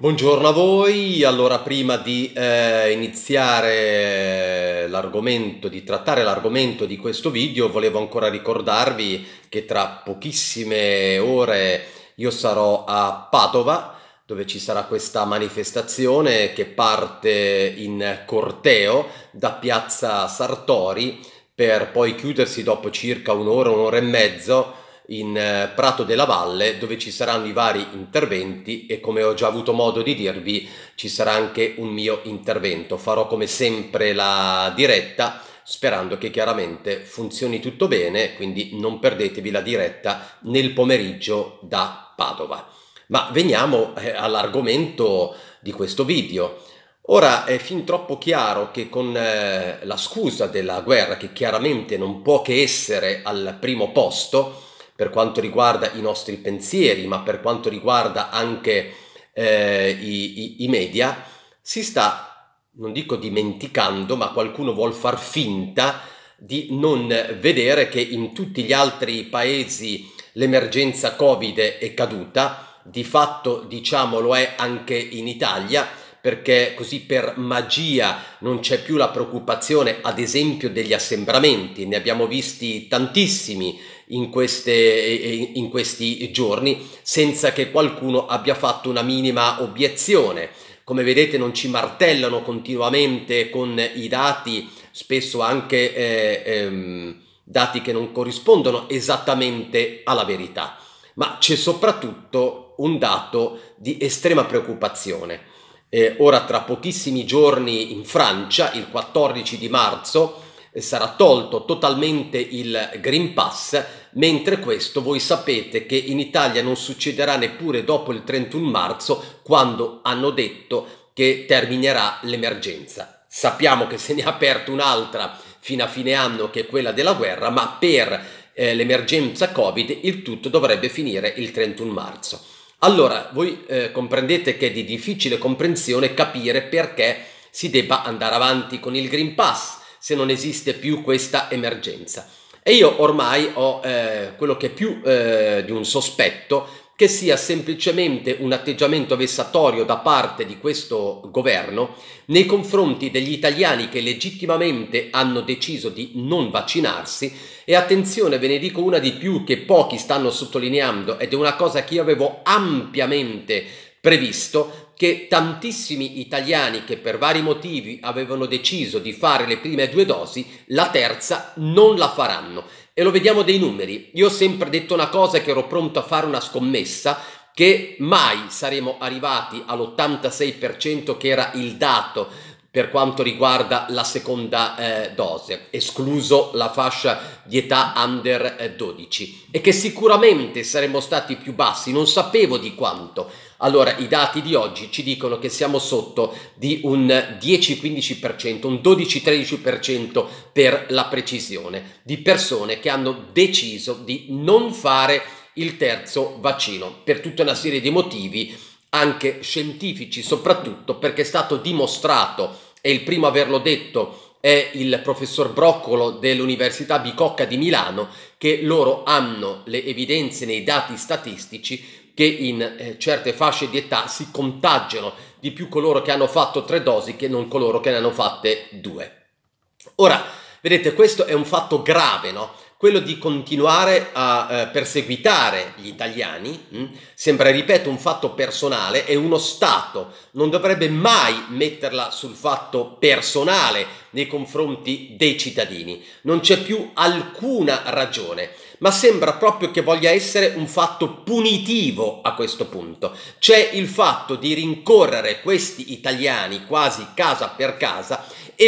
Buongiorno a voi. Allora, prima di iniziare l'argomento, di trattare l'argomento di questo video, volevo ancora ricordarvi che tra pochissime ore io sarò a Padova, dove ci sarà questa manifestazione che parte in corteo da Piazza Sartori per poi chiudersi dopo circa un'ora e mezzo in Prato della Valle, dove ci saranno i vari interventi e, come ho già avuto modo di dirvi, ci sarà anche un mio intervento. Farò come sempre la diretta, sperando che chiaramente funzioni tutto bene, quindi non perdetevi la diretta nel pomeriggio da Padova. Ma veniamo all'argomento di questo video. Ora è fin troppo chiaro che con la scusa della guerra, che chiaramente non può che essere al primo posto per quanto riguarda i nostri pensieri, ma per quanto riguarda anche i media, si sta, non dico dimenticando, ma qualcuno vuol far finta di non vedere che in tutti gli altri paesi l'emergenza Covid è caduta. Di fatto, diciamo, lo è anche in Italia, perché così per magia non c'è più la preoccupazione, ad esempio, degli assembramenti. Ne abbiamo visti tantissimi in questi giorni, senza che qualcuno abbia fatto una minima obiezione. Come vedete, non ci martellano continuamente con i dati, spesso anche dati che non corrispondono esattamente alla verità. Ma c'è soprattutto un dato di estrema preoccupazione. Ora, tra pochissimi giorni in Francia, il 14 di marzo, sarà tolto totalmente il Green Pass, mentre questo voi sapete che in Italia non succederà neppure dopo il 31 marzo, quando hanno detto che terminerà l'emergenza. Sappiamo che se ne è aperta un'altra fino a fine anno, che è quella della guerra, ma per l'emergenza Covid il tutto dovrebbe finire il 31 marzo. Allora, voi comprendete che è di difficile comprensione capire perché si debba andare avanti con il Green Pass se non esiste più questa emergenza. E io ormai ho quello che è più di un sospetto, che sia semplicemente un atteggiamento vessatorio da parte di questo governo nei confronti degli italiani che legittimamente hanno deciso di non vaccinarsi. E attenzione, ve ne dico una di più che pochi stanno sottolineando, ed è una cosa che io avevo ampiamente previsto, che tantissimi italiani che per vari motivi avevano deciso di fare le prime 2 dosi, la terza non la faranno. E lo vediamo dai numeri. Io ho sempre detto una cosa, che ero pronto a fare una scommessa, che mai saremo arrivati all'86% che era il dato per quanto riguarda la seconda dose, escluso la fascia di età under 12, e che sicuramente saremmo stati più bassi, non sapevo di quanto. Allora, i dati di oggi ci dicono che siamo sotto di un 10-15%, un 12-13% per la precisione, di persone che hanno deciso di non fare il terzo vaccino, per tutta una serie di motivi, anche scientifici, soprattutto perché è stato dimostrato, e il primo a averlo detto è il professor Broccolo dell'Università Bicocca di Milano, che loro hanno le evidenze nei dati statistici che in certe fasce di età si contagiano di più coloro che hanno fatto 3 dosi che non coloro che ne hanno fatte 2. Ora, vedete, questo è un fatto grave, no? Quello di continuare a perseguitare gli italiani, sembra, ripeto, un fatto personale, e uno Stato non dovrebbe mai metterla sul fatto personale nei confronti dei cittadini. Non c'è più alcuna ragione, ma sembra proprio che voglia essere un fatto punitivo a questo punto. C'è il fatto di rincorrere questi italiani quasi casa per casa e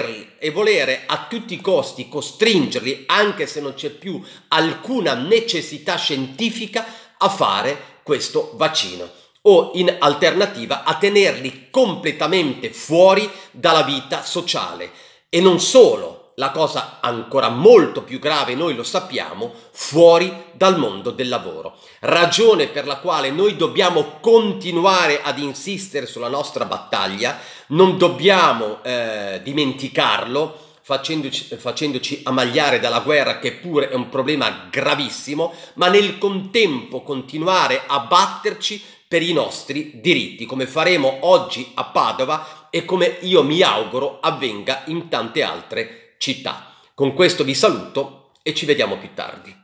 volere a tutti i costi costringerli, anche se non c'è più alcuna necessità scientifica, a fare questo vaccino, o in alternativa a tenerli completamente fuori dalla vita sociale. E non solo, la cosa ancora molto più grave, noi lo sappiamo, fuori dal mondo del lavoro. Ragione per la quale noi dobbiamo continuare ad insistere sulla nostra battaglia, non dobbiamo dimenticarlo, facendoci ammagliare dalla guerra, che pure è un problema gravissimo, ma nel contempo continuare a batterci per i nostri diritti, come faremo oggi a Padova e come io mi auguro avvenga in tante altre città. Con questo vi saluto e ci vediamo più tardi.